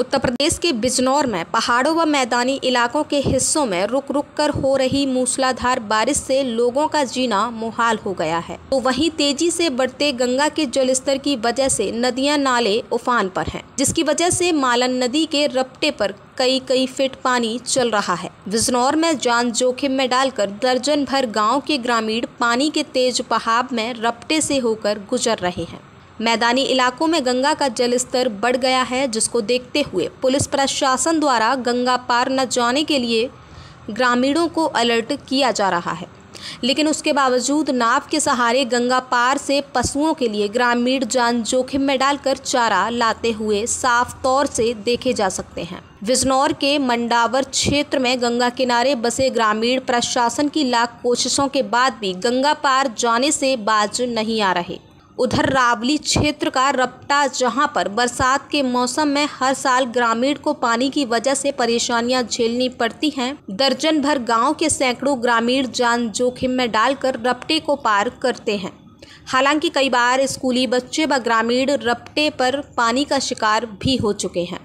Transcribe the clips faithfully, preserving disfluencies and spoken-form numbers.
उत्तर प्रदेश के बिजनौर में पहाड़ों व मैदानी इलाकों के हिस्सों में रुक रुक कर हो रही मूसलाधार बारिश से लोगों का जीना मुहाल हो गया है। तो वहीं तेजी से बढ़ते गंगा के जलस्तर की वजह से नदियां नाले उफान पर हैं, जिसकी वजह से मालन नदी के रपटे पर कई कई फीट पानी चल रहा है। बिजनौर में जान जोखिम में डालकर दर्जन भर गाँव के ग्रामीण पानी के तेज बहाव में रपटे से होकर गुजर रहे हैं। मैदानी इलाकों में गंगा का जलस्तर बढ़ गया है, जिसको देखते हुए पुलिस प्रशासन द्वारा गंगा पार न जाने के लिए ग्रामीणों को अलर्ट किया जा रहा है। लेकिन उसके बावजूद नाव के सहारे गंगा पार से पशुओं के लिए ग्रामीण जान जोखिम में डालकर चारा लाते हुए साफ तौर से देखे जा सकते हैं। बिजनौर के मंडावर क्षेत्र में गंगा किनारे बसे ग्रामीण प्रशासन की लाख कोशिशों के बाद भी गंगा पार जाने से बाज नहीं आ रहे। उधर रावली क्षेत्र का रपटा, जहां पर बरसात के मौसम में हर साल ग्रामीण को पानी की वजह से परेशानियां झेलनी पड़ती हैं। दर्जन भर गांव के सैकड़ों ग्रामीण जान जोखिम में डालकर रपटे को पार करते हैं। हालांकि कई बार स्कूली बच्चे व ग्रामीण रपटे पर पानी का शिकार भी हो चुके हैं।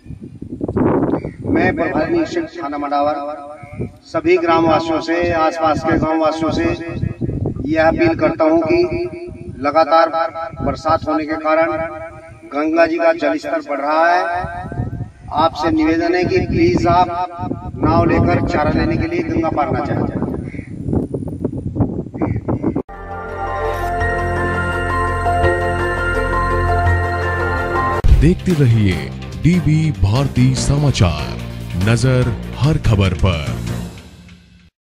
मैं प्रभारी निरीक्षक थाना मंडावर सभी ग्रामवासियों से, आसपास के गाँव वासियों से यह अपील करता हूँ कि लगातार बरसात होने के कारण गंगा जी का जलस्तर बढ़ रहा है। आपसे निवेदन है कि प्लीज आप नाव लेकर चारा लेने के लिए गंगा पार ना जाएं। देखते रहिए डीबी भारती समाचार, नजर हर खबर पर।